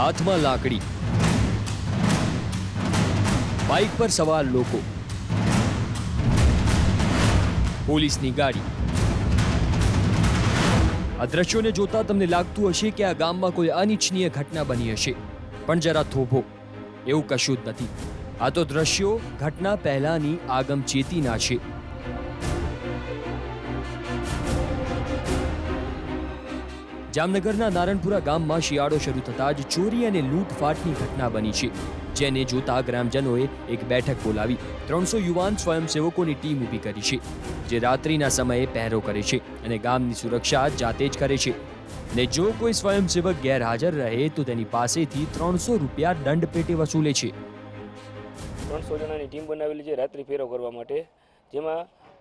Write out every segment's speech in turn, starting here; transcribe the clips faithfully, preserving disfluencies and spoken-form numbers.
हाथमां लाकड़ी, bike पर सवार लोको, पोलीसनी गाड़ी। आ दृश्योने जोता तमने लागतुं हशे के आ गाममां कोई अनिच्छनीय घटना बनी हशे, पण जरा थोभो, एवुं कशुं ज नथी। आ तो दृश्यो घटना पहेलानी आगमचेतीना छे। जामनगरना नारणपुरा गाममां शियाळो शरू थता ज चोरी अने लूंटफाटनी घटना बनी छे, जेने जोता ग्रामजनोए एक बैठक बोलावी त्रणसो युवान स्वयंसेवकोनी टीम ऊभी करी छे, जे रात्रिना समये पहेरो करे छे अने गामनी सुरक्षा जाते ज करे छे। ने जो कोई स्वयंसेवक गैरहाजर रहे तो तेनी पासेथी त्रणसो रूपिया दंड पेटे वसूले छे। त्रणसो जणानी टीम बनावेली छे रात्रि फेरो करवा माटे, जेमां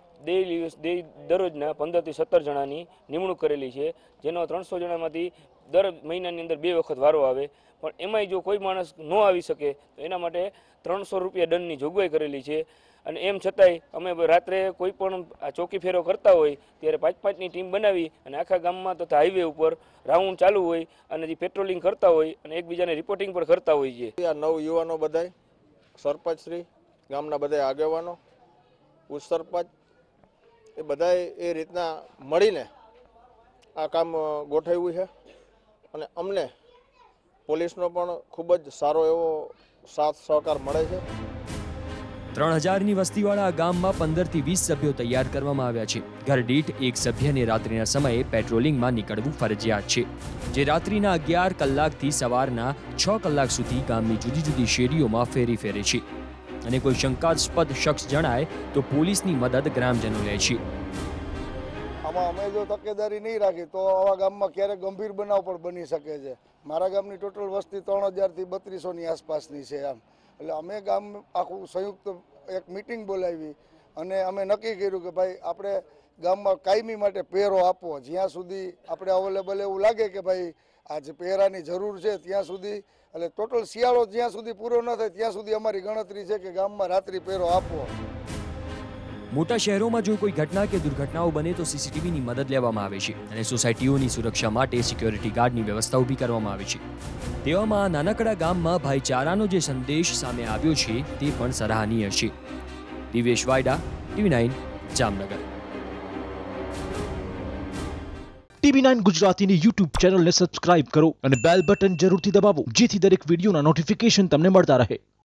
दररोजना पंदर थी सत्तर जणानी निमणूक करेली है, जेनो त्रणसो जणामांथी दर महीनानी अंदर बे वखत वारो आवे, पण एमांय जो कोई माणस न आवी शके तो एना माटे त्रणसो रुपया दंडनी जोगवाई करेली है। अने एम छतांय अमे रात्रे कोई पण चौकी फेरो करता होय त्यारे पांच पांचनी टीम बनावी अने आखा गाममां तथा हाईवे उपर राउंड चालू होय अने जे पेट्रोलिंग करता होय अने एकबीजाने रिपोर्टिंग पण करता होय छे। आ नव युवानो बधाय सरपंच श्री गामना बधाय आगेवानो उप सरपंच ए बधाय ए रीतना मळीने आ काम गोठाव्युं छे अने अमने पोलीसनो पण खूब ज सारो एवो साथ सहकार मळे छे। त्रण हजार नी वस्तीवाळा आ गाममां पंदर थी वीस सभ्यो तैयार करवामां आव्या छे। घर दीठ एक सभ्यने रात्रिना समये पेट्रोलिंगमां નીકળવું ફરજિયાત છે, જે રાત્રિના અગિયાર કલાકથી સવારના છ કલાક સુધી ગામની જુદી જુદી શેરીઓમાં ફેરી ફેરે છે અને કોઈ શંકાસ્પદ શખ્સ જણાય તો પોલીસની મદદ ગ્રામજનો લે છે। આમાં અમે જો તકેદારી નહીં રાખી તો આવા ગામમાં ક્યારેક ગંભીર બનાવ પણ બની શકે છે। મારા ગામની ટોટલ વસ્તી ત્રણ હજાર થી બત્રીસો ની આસપાસની છે। આમ એટલે અમે ગામ આખું સંયુક્ત એક મીટિંગ બોલાવી અને અમે નક્કી કર્યું કે ભાઈ આપણે ગામમાં કાયમી માટે પહેરો આપવો, જ્યાં સુધી આપણે અવેલેબલ એવું લાગે કે ભાઈ આ જે પહેરાની જરૂર છે ત્યાં સુધી, એટલે ટોટલ શિયાળો જ્યાં સુધી પૂરો ન થાય ત્યાં સુધી અમારી ગણતરી છે કે ગામમાં રાત્રિ પહેરો આપવો। મોટા શહેરોમાં જો કોઈ ઘટના કે દુર્ઘટનાઓ બને તો સીસીટીવીની મદદ લેવામાં આવે છે અને સોસાયટીઓની સુરક્ષા માટે સિક્યોરિટી ગાર્ડની વ્યવસ્થા ઊભી કરવામાં આવે છે। તેવામાં આ નાનકડા ગામમાં ભાઈચારાનો જે સંદેશ સામે આવ્યો છે તે પણ સરાહનીય છે। Divesh Vayda, TV nine, Jamnagar. TV nine ગુજરાતીની યુટ્યુબ ચેનલને સબસ્ક્રાઇબ કરો અને બેલ બટન જરૂરથી દબાવો, જેથી દરેક વિડીયોના નોટિફિકેશન તમને મળતા રહે।